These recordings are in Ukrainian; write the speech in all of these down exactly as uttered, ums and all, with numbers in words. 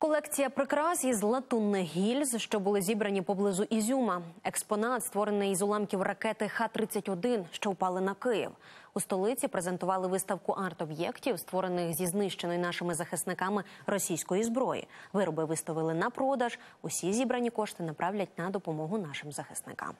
Колекція прикрас із латунних гільз, що були зібрані поблизу Ізюма. Експонат, створений із уламків ракети Х тридцять один, що впали на Київ. У столиці презентували виставку арт-об'єктів, створених зі знищеної нашими захисниками російської зброї. Вироби виставили на продаж. Усі зібрані кошти направлять на допомогу нашим захисникам.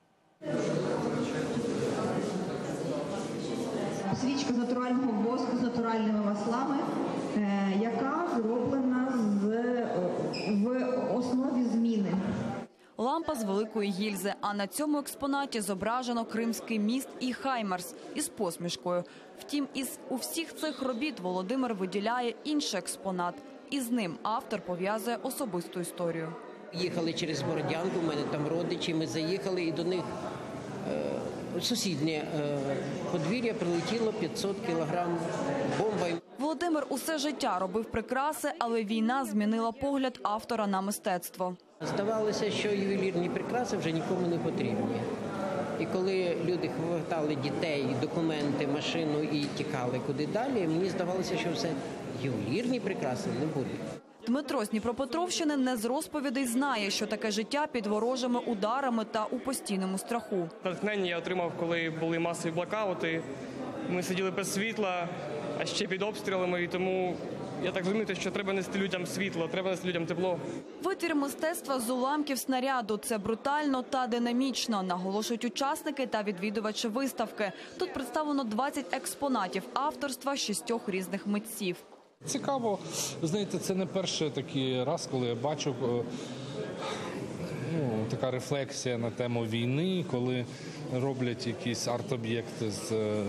Свічка з натурального воску, з натуральними маслами, яка зроблена в основі зміни. Лампа з великої гільзи, а на цьому експонаті зображено Кримський міст і Хаймарс із посмішкою. Втім, із у всіх цих робіт Володимир виділяє інший експонат. І з ним автор пов'язує особисту історію. Їхали через Бородянку, у мене там родичі, ми заїхали і до них е, сусіднє е, подвір'я прилетіло п'ятсот кілограм бомба. Володимир усе життя робив прикраси, але війна змінила погляд автора на мистецтво. Здавалося, що ювелірні прикраси вже нікому не потрібні. І коли люди хватали дітей, документи, машину і тікали куди далі, мені здавалося, що все ювелірні прикраси не будуть. Дмитро з Дніпропетровщини не з розповідей знає, що таке життя під ворожими ударами та у постійному страху. Натхнення я отримав, коли були масові блокаути. Ми сиділи без світла, а ще під обстрілами, і тому я так розумію, що треба нести людям світло, треба нести людям тепло. Витвір мистецтва з уламків снаряду – це брутально та динамічно, наголошують учасники та відвідувачі виставки. Тут представлено двадцять експонатів авторства шістьох різних митців. Цікаво, знаєте, це не перший такий раз, коли я бачу ну, така рефлексія на тему війни, коли роблять якісь арт-об'єкти з,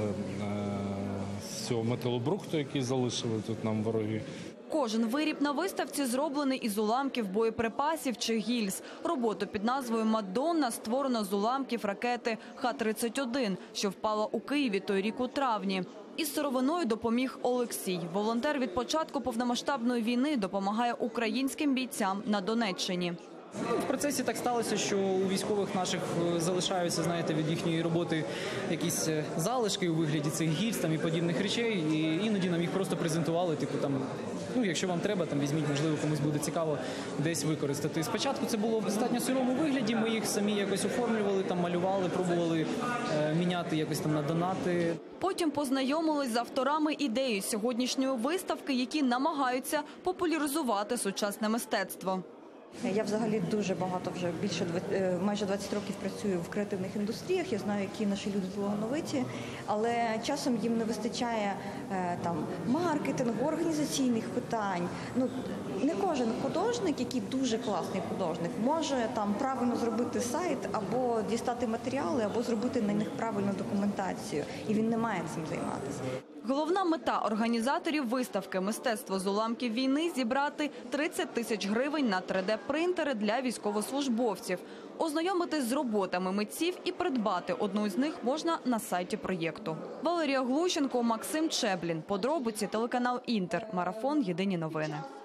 з цього металобрухту, який залишили тут нам вороги. Кожен виріб на виставці зроблений із уламків боєприпасів чи гільз. Роботу під назвою «Мадонна» створено з уламків ракети Х тридцять один, що впала у Києві той рік у травні. Із сировиною допоміг Олексій. Волонтер від початку повномасштабної війни допомагає українським бійцям на Донеччині. В процесі так сталося, що у військових наших залишаються, знаєте, від їхньої роботи якісь залишки у вигляді цих гільз там і подібних речей. І іноді нам їх просто презентували, типу там, ну якщо вам треба, там візьміть, можливо, комусь буде цікаво десь використати. Спочатку це було в достатньо сирому вигляді, ми їх самі якось оформлювали, там малювали, пробували е, міняти якось там на донати. Потім познайомились з авторами ідеї сьогоднішньої виставки, які намагаються популяризувати сучасне мистецтво. Я взагалі дуже багато, вже більше майже двадцять років працюю в креативних індустріях. Я знаю, які наші люди талановиті, але часом їм не вистачає там маркетингу, організаційних питань. Ну не кожен художник, який дуже класний художник, може там правильно зробити сайт або дістати матеріали, або зробити на них правильну документацію, і він не має цим займатися. Головна мета організаторів виставки «Мистецтво з уламків війни» – зібрати тридцять тисяч гривень на три де принтери для військовослужбовців. Ознайомитись з роботами митців і придбати одну з них можна на сайті проєкту. Валерія Глущенко, Максим Чеблін. Подробиці телеканал «Інтер». Марафон. Єдині новини.